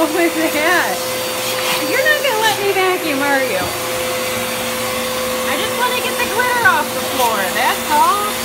wrong with that? You're not going to let me vacuum, are you? I just want to get the glitter off the floor, that's all.